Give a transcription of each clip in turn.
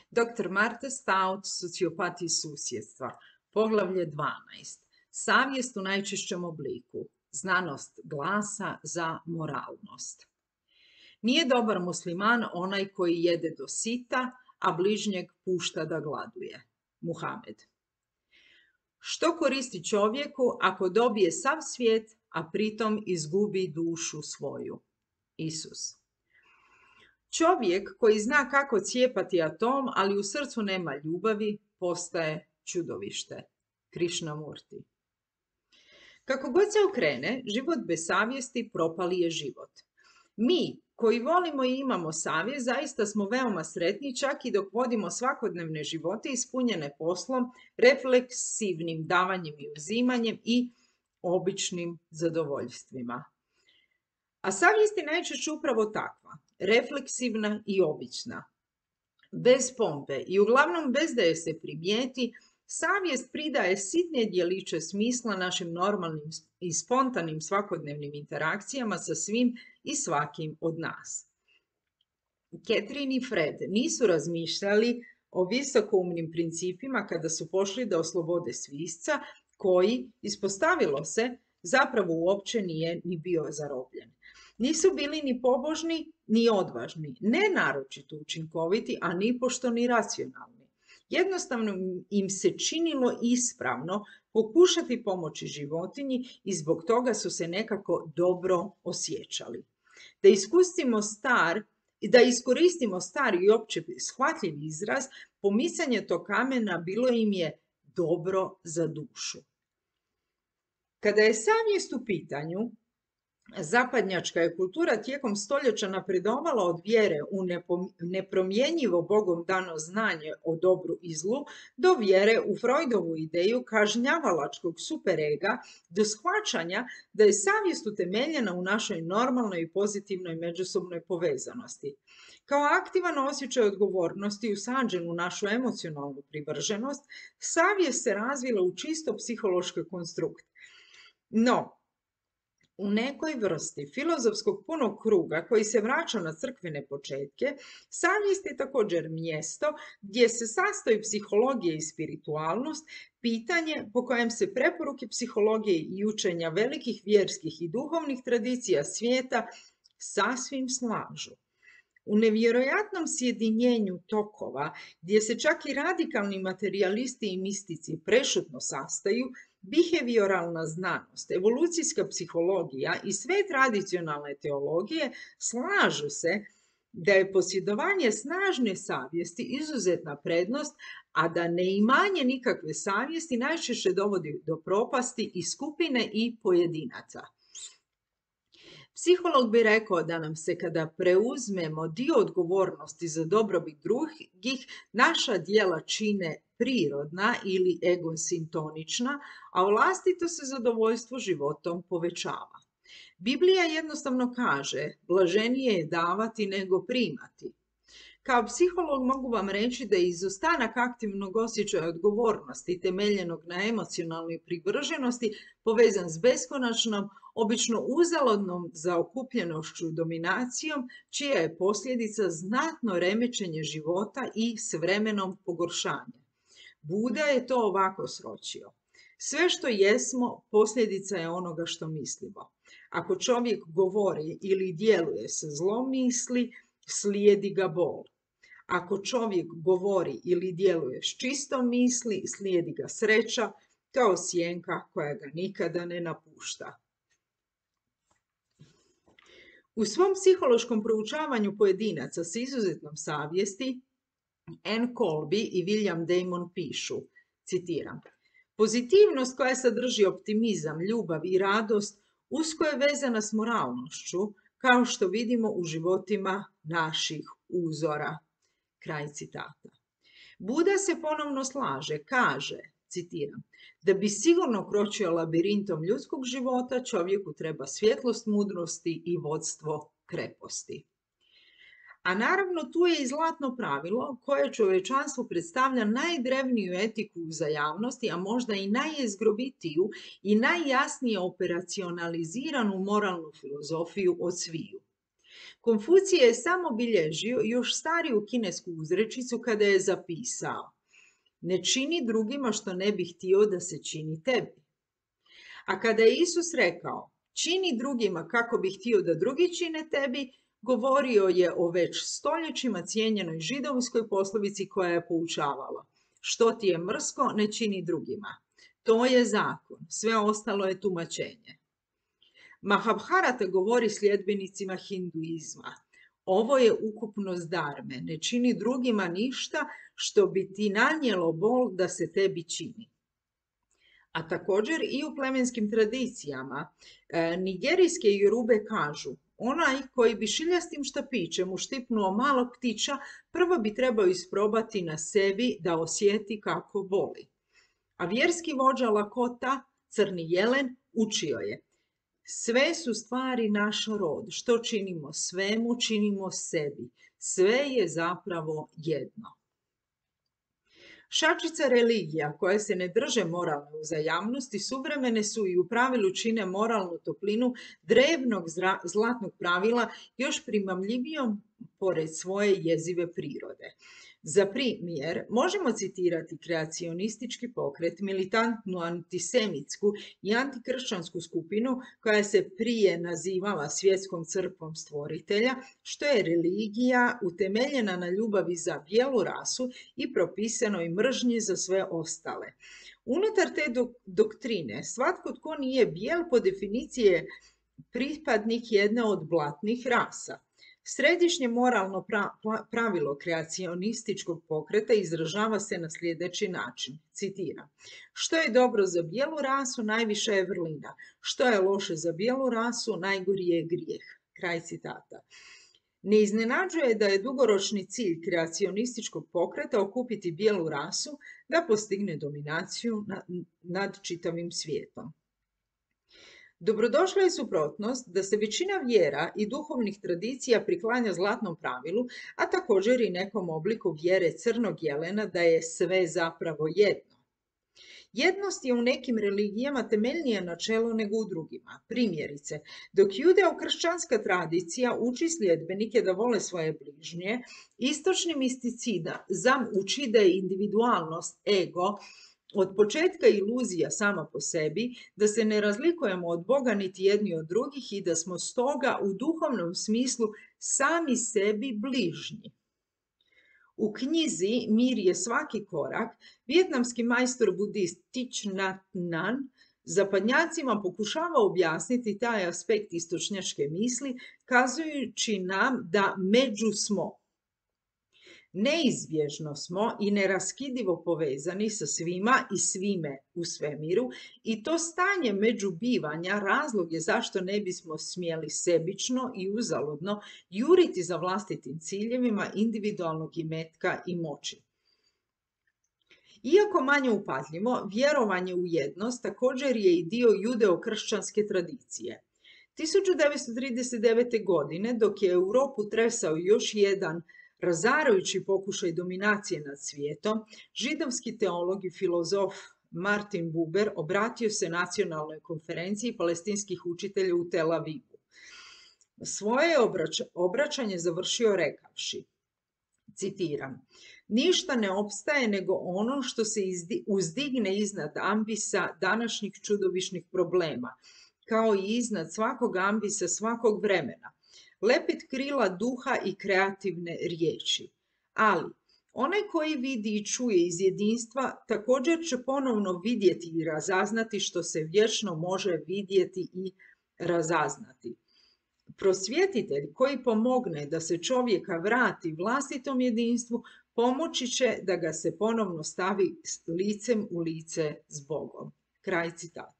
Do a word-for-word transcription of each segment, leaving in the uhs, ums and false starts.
doktor Marta Stout, Sociopati susjedstva, poglavlje dvanaest. Savjest u najčišćem obliku. Znanost glasa za moralnost. Nije dobar musliman onaj koji jede do sita, a bližnjeg pušta da gladuje. Muhamed. Što koristi čovjeku ako dobije sav svijet, a pritom izgubi dušu svoju? Isus. Čovjek koji zna kako cijepati atom, ali u srcu nema ljubavi, postaje čudovište. Krishnamurti. Kako god se okrene, život bez savjesti propali je život. Mi, koji volimo i imamo savjest, zaista smo veoma sretni čak i dok vodimo svakodnevne živote ispunjene poslom, refleksivnim davanjem i uzimanjem i običnim zadovoljstvima. A savjest je najčešće upravo takva, refleksivna i obična. Bez pompe i uglavnom bez da je se primijeti, savjest pridaje sitne djeliće smisla našim normalnim i spontanim svakodnevnim interakcijama sa svim i svakim od nas. Catherine i Fred nisu razmišljali o visokoumnim principima kada su pošli da oslobode svisca, koji, ispostavilo se, zapravo uopće nije ni bio zarobljen. Nisu bili ni pobožni, ni odvažni, ne naročito učinkoviti, a nipošto ni racionalni. Jednostavno im se činilo ispravno pokušati pomoći životinji i zbog toga su se nekako dobro osjećali. Da iskusimo star, da iskoristimo star i opće shvatljiv izraz, pomicanje tog kamena bilo im je dobro za dušu. Kada je savjest u pitanju, zapadnjačka je kultura tijekom stoljeća napredovala od vjere u nepromjenjivo Bogom dano znanje o dobru i zlu do vjere u Freudovu ideju kažnjavalačkog superega do shvaćanja da je savjest utemeljena u našoj normalnoj i pozitivnoj međusobnoj povezanosti. Kao aktivan osjećaj odgovornosti usađen u našu emocionalnu privrženost, savjest se razvila u čisto psihološki konstrukt. No, u nekoj vrsti filozofskog punog kruga koji se vraća na crkvene početke, savjest je također mjesto gdje se sastoji psihologija i spiritualnost, pitanje po kojem se preporuke psihologije i učenja velikih vjerskih i duhovnih tradicija svijeta sasvim slažu. U nevjerojatnom sjedinjenju tokova, gdje se čak i radikalni materijalisti i mistici prešutno sastaju, behavioralna znanost, evolucijska psihologija i sve tradicionalne teologije slažu se da je posjedovanje snažne savjesti izuzetna prednost, a da neimanje nikakve savjesti najčešće dovodi do propasti i skupine i pojedinaca. Psiholog bi rekao da nam se kada preuzmemo dio odgovornosti za dobrobit drugih, naša djela čine prirodna ili egosintonična, a vlastito se zadovoljstvo životom povećava. Biblija jednostavno kaže, blaženije je davati nego primati. Kao psiholog mogu vam reći da je izostanak aktivnog osjećaja odgovornosti temeljenog na emocionalnoj privrženosti povezan s beskonačnom, obično uzaludnom zaokupljenošću i dominacijom, čija je posljedica znatno remećenje života i s vremenom pogoršanje. Buda je to ovako sročio. Sve što jesmo, posljedica je onoga što mislimo. Ako čovjek govori ili djeluje sa zlom misli, slijedi ga bol. Ako čovjek govori ili djeluje s čistom misli, slijedi ga sreća, kao sjenka koja ga nikada ne napušta. U svom psihološkom proučavanju pojedinaca s izuzetnom savjesti, Anne Colby i William Damon pišu, citiram, pozitivnost koja sadrži optimizam, ljubav i radost usko je vezana s moralnošću, kao što vidimo u životima naših uzora. Kraj citata. Buda se ponovno slaže, kaže, citiram, da bi sigurno kročio labirintom ljudskog života, čovjeku treba svjetlost mudrosti i vodstvo kreposti. A naravno tu je i zlatno pravilo koje čovječanstvu predstavlja najdrevniju etiku uzajamnosti, a možda i najjezgrovitiju i najjasnije operacionaliziranu moralnu filozofiju od sviju. Konfucije je samo bilježio još stariju kinesku uzrečicu kada je zapisao: ne čini drugima što ne bi htio da se čini tebi. A kada je Isus rekao: čini drugima kako bi htio da drugi čine tebi, govorio je o već stoljećima cijenjenoj židovskoj poslovici koja je poučavala: što ti je mrsko, ne čini drugima. To je zakon, sve ostalo je tumačenje. Mahabharata govori sljedbenicima hinduizma: ovo je ukupnost dharme, ne čini drugima ništa što bi ti nanijelo bol da se tebi čini. A također i u plemenskim tradicijama e, nigerijske jorube kažu: onaj koji bi šiljastim štapićem uštipnuo malog ptića, prvo bi trebao isprobati na sebi da osjeti kako boli. A vjerski vođa Lakota, crni jelen, učio je: sve su stvari naš rod, što činimo svemu, činimo sebi. Sve je zapravo jedno. Šačica religija koje se ne drže moralne uzajamnosti suvremene su i u pravilu čine moralnu toplinu drevnog zlatnog pravila još primamljivijom pored svoje jezive prirode. Za primjer, možemo citirati kreacionistički pokret, militantnu antisemitsku i antikršćansku skupinu koja se prije nazivala svjetskom crkvom stvoritelja, što je religija utemeljena na ljubavi za bijelu rasu i propisanoj mržnji za sve ostale. Unutar te doktrine svatko tko nije bijel po definiciji je pripadnik jedne od blatnih rasa. Središnje moralno pravilo kreacionističkog pokreta izražava se na sljedeći način, citiram: što je dobro za bijelu rasu, najviša je vrlina; što je loše za bijelu rasu, najgori je grijeh. Kraj citata. Ne iznenađuje da je dugoročni cilj kreacionističkog pokreta okupiti bijelu rasu da postigne dominaciju nad čitavim svijetom. Dobrodošla je suprotnost da se većina vjera i duhovnih tradicija priklanja zlatnom pravilu, a također i nekom obliku vjere crnog jelena da je sve zapravo jedno. Jednost je u nekim religijama temeljnije načelo nego u drugima. Primjerice, dok judeo-kršćanska tradicija uči sljedbenike da vole svoje bližnje, istočni misticizam uči da je individualnost, ego, od početka iluzija sama po sebi, da se ne razlikujemo od Boga niti jedni od drugih i da smo stoga u duhovnom smislu sami sebi bližnji. U knjizi Mir je svaki korak, vijetnamski majstor budist Thich Nhat Hanh zapadnjacima pokušava objasniti taj aspekt istočnjačke misli, kazujući nam da među smo. Neizbježno smo i neraskidivo povezani sa svima i svime u svemiru i to stanje međubivanja razlog je zašto ne bismo smjeli sebično i uzaludno juriti za vlastitim ciljevima individualnog imetka i moći. Iako manje upadljivo, vjerovanje u jednost također je i dio judeo-kršćanske tradicije. tisuću devetsto trideset devete. godine, dok je Europu tresao još jedan razarajući pokušaj dominacije nad svijetom, židovski teolog i filozof Martin Buber obratio se nacionalnoj konferenciji palestinskih učitelja u Tel Avivu. Svoje obraćanje završio rekavši, citiram: ništa ne opstaje nego ono što se uzdigne iznad ambisa današnjih čudovišnih problema, kao i iznad svakog ambisa svakog vremena. Lepit krila duha i kreativne riječi. Ali, onaj koji vidi i čuje iz jedinstva također će ponovno vidjeti i razaznati što se vječno može vidjeti i razaznati. Prosvjetitelj koji pomogne da se čovjeka vrati vlastitom jedinstvu, pomoći će da ga se ponovno stavi licem u lice s Bogom. Kraj citata.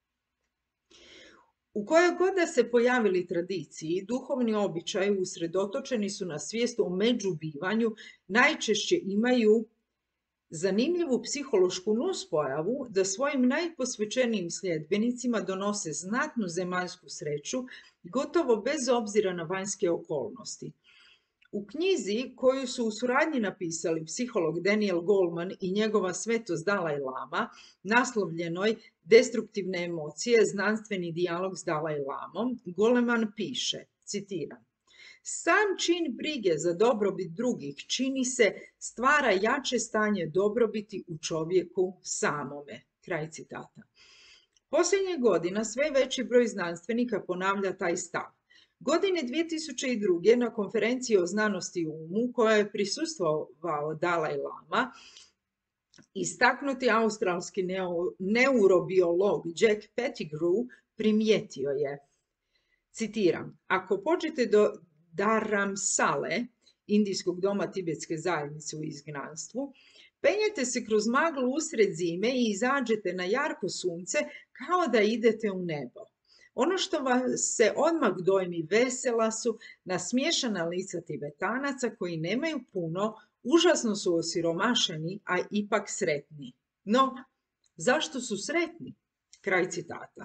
U kojoj god da se pojavili tradiciji, duhovni običaji usredotočeni su na svijest o međubivanju, najčešće imaju zanimljivu psihološku nuspojavu da svojim najposvećenijim sljedbenicima donose znatnu zemaljsku sreću, gotovo bez obzira na vanjske okolnosti. U knjizi koju su u suradnji napisali psiholog Daniel Goleman i njegova svetost Dalaj Lama, naslovljenoj Destruktivne emocije, znanstveni dijalog s Dalaj Lamom, Goleman piše, citiram: Sam čin brige za dobrobit drugih čini se stvara jače stanje dobrobiti u čovjeku samome. Kraj citata. Posljednjih godina sve veći broj znanstvenika ponavlja taj stav. Godine dvije tisuće druge. na konferenciji o znanosti u umu, koja je prisustvovao Dalaj Lama, istaknuti australski neurobiolog Jack Pettigrew primijetio je, citiram, ako pođete do Dharamsale, indijskog doma tibetske zajednice u izgnanstvu, penjete se kroz maglu usred zime i izađete na jarko sunce kao da idete u nebo. Ono što vas se odmah dojmi vesela su nasmiješana lica Tibetanaca koji nemaju puno, užasno su osiromašeni, a ipak sretni. No, zašto su sretni? Kraj citata.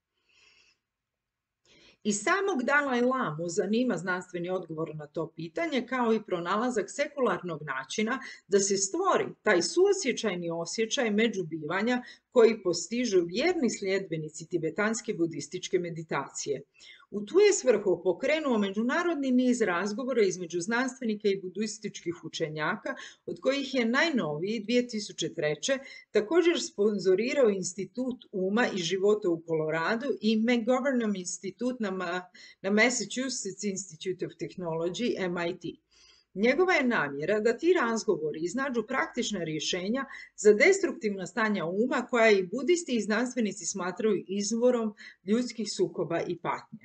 I samog Dalaj Lamu zanima znanstveni odgovor na to pitanje, kao i pronalazak sekularnog načina da se stvori taj suosjećajni osjećaj međubivanja koji postižu vjerni sljedbenici tibetanske budističke meditacije. U tu je svrhu pokrenuo međunarodni niz razgovora između znanstvenika i budističkih učenjaka, od kojih je najnoviji dvije tisuće treće. također sponzorirao Institut uma i života u Koloradu i McGovern institut na, na Massachusetts Institute of Technology, M I T. Njegova je namjera da ti razgovori iznađu praktična rješenja za destruktivna stanja uma koja i budisti i znanstvenici smatraju izvorom ljudskih sukoba i patnje.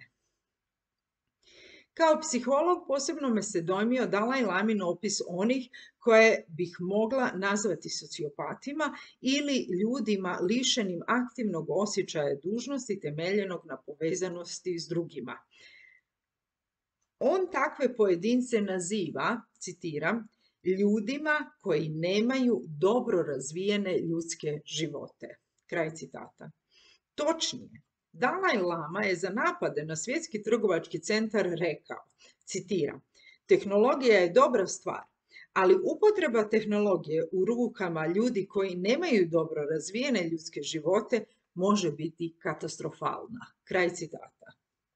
Kao psiholog posebno me se dojmio Dalaj Lamin opis onih koje bih mogla nazvati sociopatima ili ljudima lišenim aktivnog osjećaja dužnosti temeljenog na povezanosti s drugima. On takve pojedince naziva, citiram, ljudima koji nemaju dobro razvijene ljudske živote. Kraj citata. Točnije, Dalaj Lama je za napade na Svjetski trgovački centar rekao, citiram, tehnologija je dobra stvar, ali upotreba tehnologije u rukama ljudi koji nemaju dobro razvijene ljudske živote može biti katastrofalna. Kraj citata.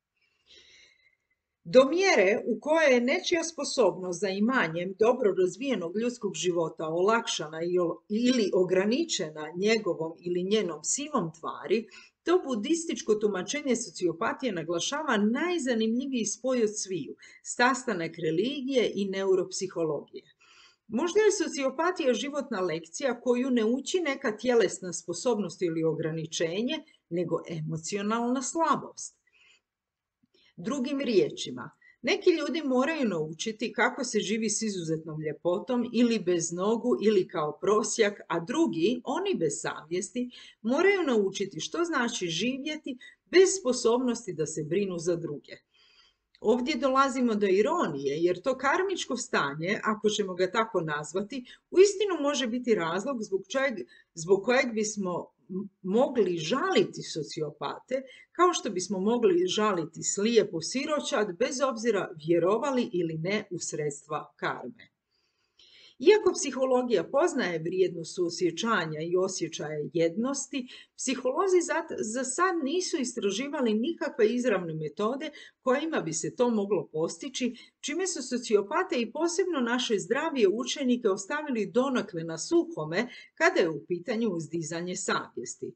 Do mjere u kojoj je nečija sposobnost za imanjem dobro razvijenog ljudskog života olakšana ili ograničena njegovom ili njenom silom tvari, to budističko tumačenje sociopatije naglašava najzanimljiviji spoj od sviju, sastanak religije i neuropsihologije. Možda je sociopatija životna lekcija koju ne uči neka tjelesna sposobnost ili ograničenje, nego emocionalna slabost. Drugim riječima, neki ljudi moraju naučiti kako se živi s izuzetnom ljepotom ili bez nogu ili kao prosjak, a drugi, oni bez savjesti, moraju naučiti što znači živjeti bez sposobnosti da se brinu za druge. Ovdje dolazimo do ironije, jer to karmičko stanje, ako ćemo ga tako nazvati, uistinu može biti razlog zbog, čeg, zbog kojeg bismo mogli žaliti sociopate, kao što bismo mogli žaliti slijepu siročad, bez obzira vjerovali ili ne u sredstva karme. Iako psihologija poznaje vrijednost suosjećanja i osjećaja jednosti, psiholozi za, za sad nisu istraživali nikakve izravne metode kojima bi se to moglo postići, čime su sociopate i posebno naše zdravije učenike ostavili donekle na suhome kada je u pitanju uzdizanje savjesti.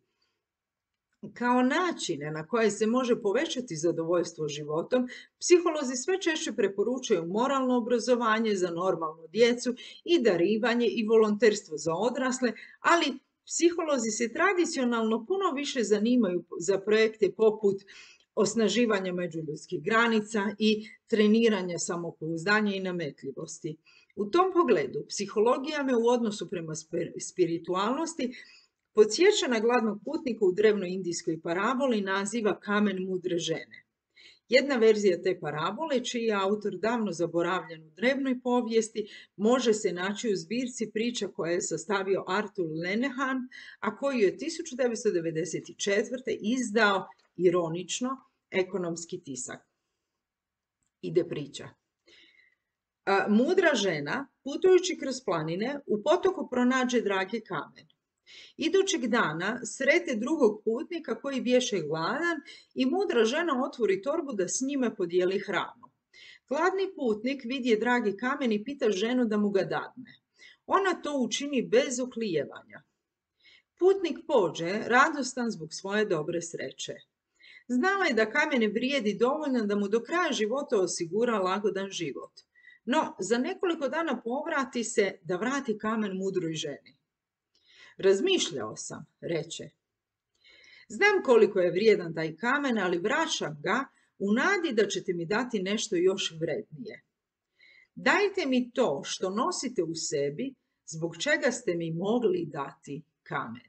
Kao načine na koje se može povećati zadovoljstvo životom, psiholozi sve češće preporučuju moralno obrazovanje za normalnu djecu i darivanje i volonterstvo za odrasle, ali psiholozi se tradicionalno puno više zanimaju za projekte poput osnaživanja međuljudskih granica i treniranja samopouzdanja i nametljivosti. U tom pogledu, psihologija me u odnosu prema spiritualnosti podsjeća na gladnog putnika u drevnoj indijskoj paraboli naziva Kamen mudre žene. Jedna verzija te parabole, čiji je autor davno zaboravljen u drevnoj povijesti, može se naći u zbirci priča koje je sastavio Arthur Lenihan, a koju je tisuću devetsto devedeset četvrte izdao ironično ekonomski tisak. Ide priča. A, mudra žena, putujući kroz planine, u potoku pronađe dragi kamen. Idućeg dana srete drugog putnika koji bješe gladan i mudra žena otvori torbu da s njime podijeli hranu. Gladni putnik vidje dragi kamen i pita ženu da mu ga dadne. Ona to učini bez oklijevanja. Putnik pođe, radostan zbog svoje dobre sreće. Znala je da kamen vrijedi dovoljno da mu do kraja života osigura lagodan život. No, za nekoliko dana povrati se da vrati kamen mudroj ženi. Razmišljao sam, reče. Znam koliko je vrijedan taj kamen, ali vraćam ga u nadi da ćete mi dati nešto još vrednije. Dajte mi to što nosite u sebi, zbog čega ste mi mogli dati kamen.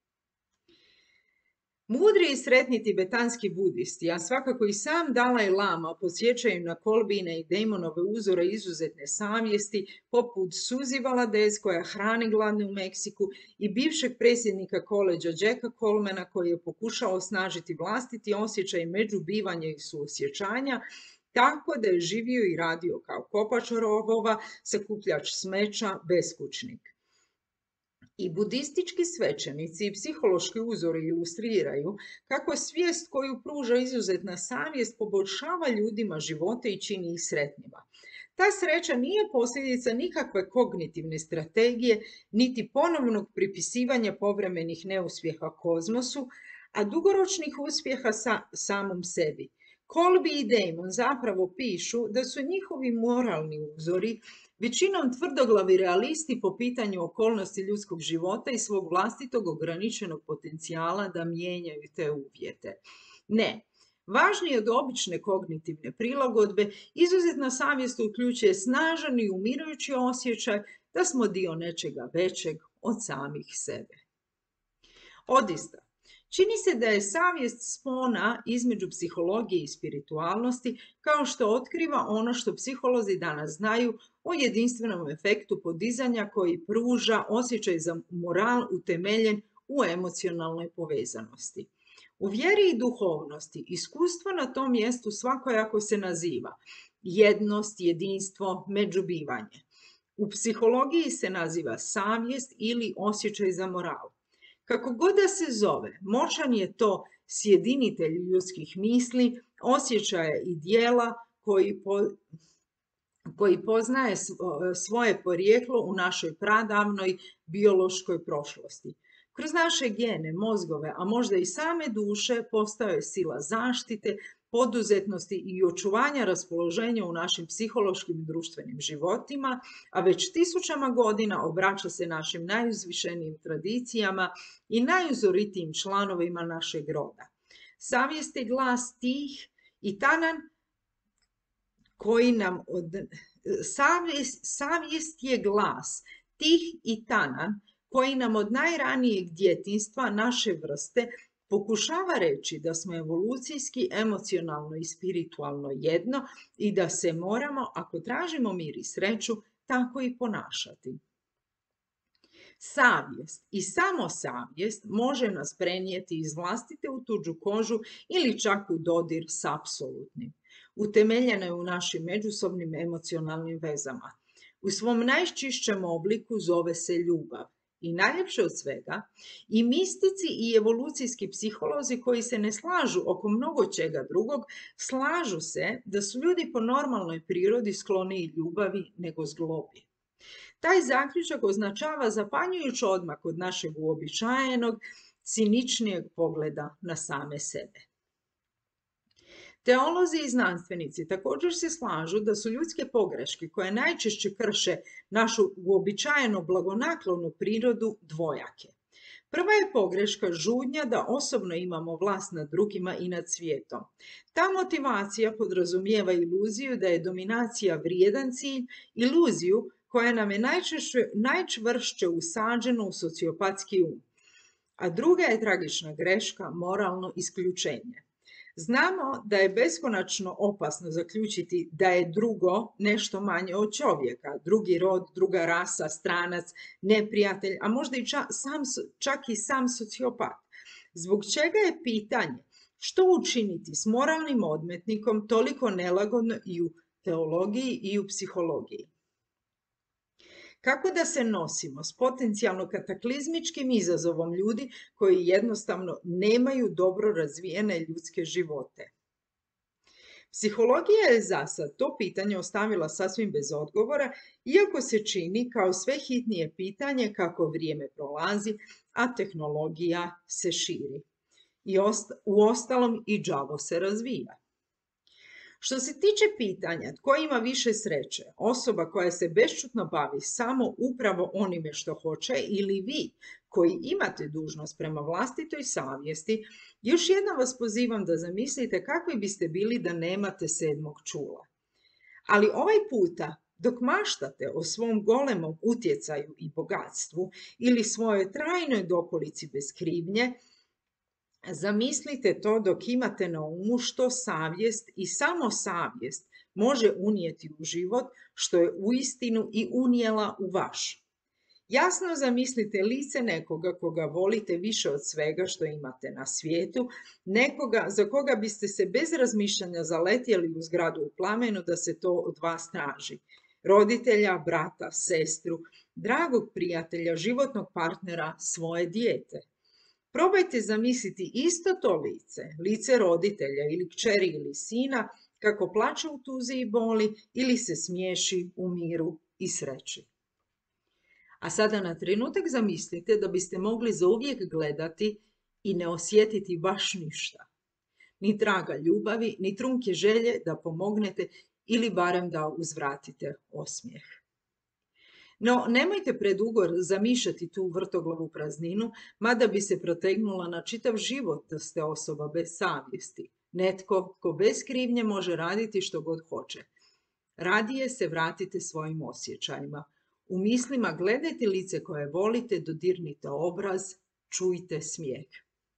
Mudri i sretni tibetanski budisti, a svakako i sam Dalaj Lama, podsjećaju na Kolbine i Demonove uzore izuzetne savjesti, poput Suzy Valadez koja hrani gladne u Meksiku i bivšeg predsjednika koleđa Jacka Colemana koji je pokušao osnažiti vlastiti osjećaj međubivanja i suosjećanja, tako da je živio i radio kao kopač rovova, sakupljač smeća, beskućnik. I budistički svećenici i psihološki uzori ilustriraju kako svijest koju pruža izuzetna savjest poboljšava ljudima živote i čini ih sretnima. Ta sreća nije posljedica nikakve kognitivne strategije, niti ponovnog pripisivanja povremenih neuspjeha kozmosu, a dugoročnih uspjeha sa samom sebi. Kolbi i Damon zapravo pišu da su njihovi moralni uzori većinom tvrdoglavi realisti po pitanju okolnosti ljudskog života i svog vlastitog ograničenog potencijala da mijenjaju te uvjete. Ne, važnije od obične kognitivne prilagodbe, izuzetna savjest uključuje snažan i umirujući osjećaj da smo dio nečega većeg od samih sebe. Odista, čini se da je savjest spona između psihologije i spiritualnosti, kao što otkriva ono što psiholozi danas znaju o jedinstvenom efektu podizanja koji pruža osjećaj za moral utemeljen u emocionalnoj povezanosti. U vjeri i duhovnosti iskustvo na tom mjestu svakojako se naziva jednost, jedinstvo, međubivanje. U psihologiji se naziva savjest ili osjećaj za moral. Kako god da se zove, moćan je to sjedinitelj ljudskih misli, osjećaja i dijela koji, po, koji poznaje svoje porijeklo u našoj pradavnoj biološkoj prošlosti. Kroz naše gene, mozgove, a možda i same duše, postao je sila zaštite, poduzetnosti i očuvanja raspoloženja u našim psihološkim i društvenim životima, a već tisućama godina obraća se našim najuzvišenijim tradicijama i najuzoritijim članovima našeg roda. Savjest je glas tih i tanan koji nam od... savjest, savjest je glas tih i tanan koji nam od najranijeg djetinjstva naše vrste pokušava reći da smo evolucijski, emocionalno i spiritualno jedno i da se moramo, ako tražimo mir i sreću, tako i ponašati. Savjest i samo savjest može nas prenijeti iz vlastite u tuđu kožu ili čak u dodir s apsolutnim. Utemeljena je u našim međusobnim emocionalnim vezama. U svom najčišćem obliku zove se ljubav. I najljepše od svega, i mistici i evolucijski psiholozi koji se ne slažu oko mnogo čega drugog, slažu se da su ljudi po normalnoj prirodi skloniji ljubavi nego zglobi. Taj zaključak označava zapanjujuć odmak od našeg uobičajenog, ciničnijeg pogleda na same sebe. Teolozi i znanstvenici također se slažu da su ljudske pogreške koje najčešće krše našu uobičajeno blagonaklonu prirodu dvojake. Prva je pogreška žudnja da osobno imamo vlast nad drugima i nad svijetom. Ta motivacija podrazumijeva iluziju da je dominacija vrijedan cilj, iluziju koja nam je najčešće, najčvršće usađena u sociopatski um. A druga je tragična greška, moralno isključenje. Znamo da je beskonačno opasno zaključiti da je drugo nešto manje od čovjeka, drugi rod, druga rasa, stranac, neprijatelj, a možda i čak, sam, čak i sam sociopat. Zbog čega je pitanje što učiniti s moralnim odmetnikom toliko nelagodno i u teologiji i u psihologiji. Kako da se nosimo s potencijalno kataklizmičkim izazovom ljudi koji jednostavno nemaju dobro razvijene ljudske živote? Psihologija je za sad to pitanje ostavila sasvim bez odgovora, iako se čini kao sve hitnije pitanje kako vrijeme prolazi, a tehnologija se širi. I uostalom i đavo se razvija. Što se tiče pitanja tko ima više sreće, osoba koja se bešćutno bavi samo upravo onime što hoće ili vi koji imate dužnost prema vlastitoj savjesti, još jednom vas pozivam da zamislite kakvi biste bili da nemate sedmog čula. Ali ovaj puta, dok maštate o svom golemom utjecaju i bogatstvu ili svojoj trajnoj dokolici bez krivnje, zamislite to dok imate na umu što savjest i samo savjest može unijeti u život, što je uistinu i unijela u vaš. Jasno zamislite lice nekoga koga volite više od svega što imate na svijetu, nekoga za koga biste se bez razmišljanja zaletjeli u zgradu u plamenu da se to od vas traži. Roditelja, brata, sestru, dragog prijatelja, životnog partnera, svoje dijete. Probajte zamisliti isto to lice, lice roditelja ili kćeri ili sina, kako plače u tuzi i boli ili se smiješi u miru i sreći. A sada na trenutak zamislite da biste mogli zauvijek gledati i ne osjetiti baš ništa. Ni traga ljubavi, ni trunke želje da pomognete ili barem da uzvratite osmijeh. No, nemojte predugo zamišljati tu vrtoglavu prazninu, mada bi se protegnula na čitav život da ste osoba bez savjesti. Netko tko bez krivnje može raditi što god hoće. Radije se vratite svojim osjećajima. U mislima gledajte lice koje volite, dodirnite obraz, čujte smijeh.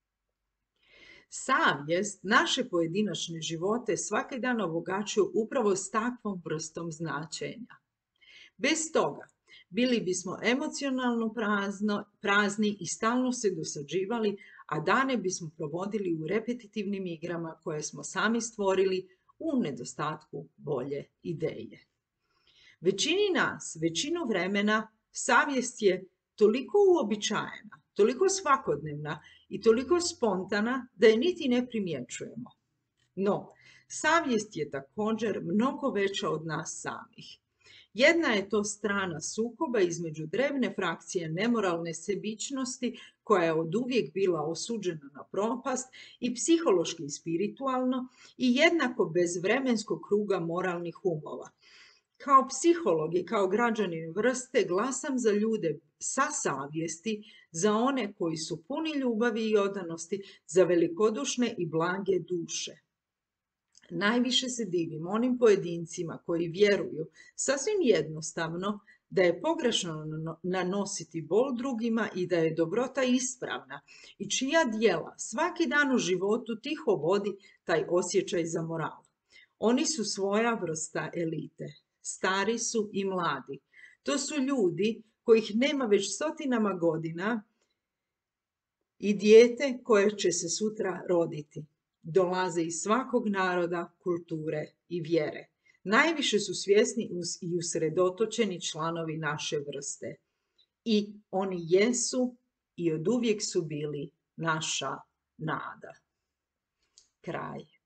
Savjest naše pojedinačne živote svaki dan obogaćuje upravo s takvom vrstom značenja. Bez toga bili bismo emocionalno prazno, prazni i stalno se dosađivali, a dane bismo provodili u repetitivnim igrama koje smo sami stvorili u nedostatku bolje ideje. Većini nas, većinu vremena, savjest je toliko uobičajena, toliko svakodnevna i toliko spontana da je niti ne primjećujemo. No, savjest je također mnogo veća od nas samih. Jedna je to strana sukoba između drevne frakcije nemoralne sebičnosti koja je oduvijek bila osuđena na propast i psihološki i spiritualno i jednako bez vremenskog kruga moralnih umova. Kao psiholog i kao građanin vrste glasam za ljude sa savjesti, za one koji su puni ljubavi i odanosti, za velikodušne i blage duše. Najviše se divim onim pojedincima koji vjeruju sasvim jednostavno da je pogrešno nanositi bol drugima i da je dobrota ispravna i čija djela svaki dan u životu tiho vodi taj osjećaj za moral. Oni su svoja vrsta elite. Stari su i mladi. To su ljudi kojih nema već stotinama godina i dijete koje će se sutra roditi. Dolaze iz svakog naroda, kulture i vjere. Najviše su svjesni i usredotočeni članovi naše vrste. I oni jesu i oduvijek su bili naša nada. Kraj.